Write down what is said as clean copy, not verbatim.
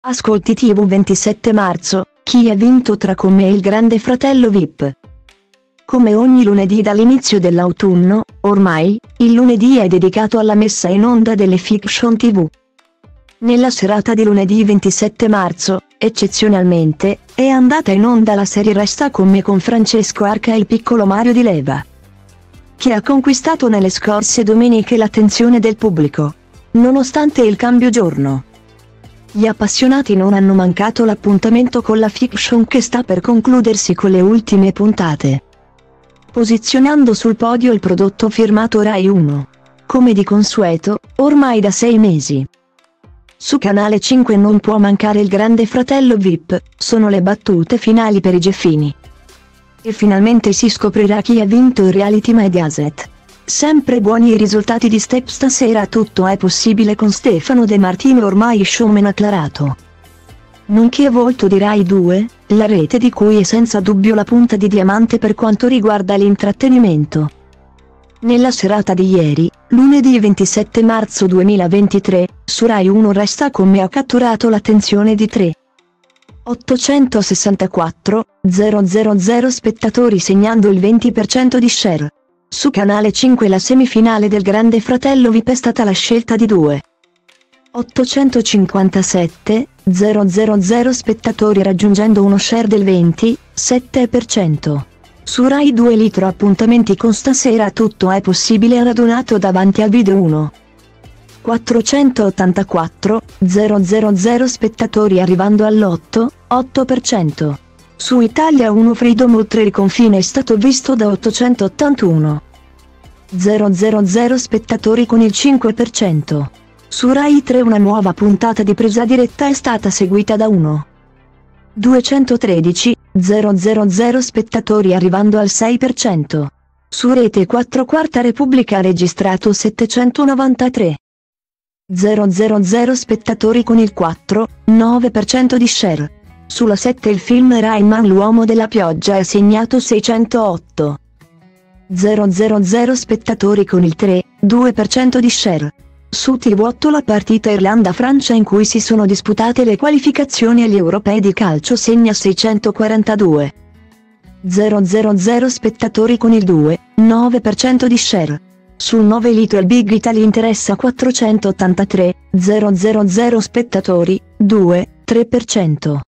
Ascolti TV 27 marzo, chi ha vinto tra Come e il Grande Fratello VIP? Come ogni lunedì dall'inizio dell'autunno, ormai, il lunedì è dedicato alla messa in onda delle fiction TV. Nella serata di lunedì 27 marzo, eccezionalmente, è andata in onda la serie Resta con me con Francesco Arca e il piccolo Mario Di Leva, che ha conquistato nelle scorse domeniche l'attenzione del pubblico, nonostante il cambio giorno. Gli appassionati non hanno mancato l'appuntamento con la fiction che sta per concludersi con le ultime puntate, posizionando sul podio il prodotto firmato Rai 1, come di consueto, ormai da 6 mesi. Su Canale 5 non può mancare il Grande Fratello VIP, sono le battute finali per i Geffini. E finalmente si scoprirà chi ha vinto il reality Mediaset. Sempre buoni i risultati di Step stasera, tutto è possibile con Stefano De Martino, ormai showman acclarato, nonché volto di Rai 2, la rete di cui è senza dubbio la punta di diamante per quanto riguarda l'intrattenimento. Nella serata di ieri, lunedì 27 marzo 2023, su Rai 1 Resta con me ha catturato l'attenzione di 3.864.000 spettatori, segnando il 20% di share. Su Canale 5 la semifinale del Grande Fratello VIP è stata la scelta di 2.857.000 spettatori, raggiungendo uno share del 27%. Su Rai 2 litro appuntamenti con Stasera tutto è possibile, radunato davanti al video 484.000 spettatori, arrivando all'8% Su Italia 1 Freedom oltre il confine è stato visto da 881.000 spettatori con il 5%. Su Rai 3 una nuova puntata di Presa Diretta è stata seguita da 213.000 spettatori, arrivando al 6%. Su Rete 4 Quarta Repubblica ha registrato 793.000 spettatori con il 4,9% di share. Sulla 7 il film Rain Man l'uomo della pioggia ha segnato 608.000 spettatori con il 3,2% di share. Su TV8 la partita Irlanda-Francia, in cui si sono disputate le qualificazioni agli europei di calcio, segna 642.000 spettatori con il 2,9% di share. Sul 9 Little Big Italy interessa 483.000 spettatori, 2,3%.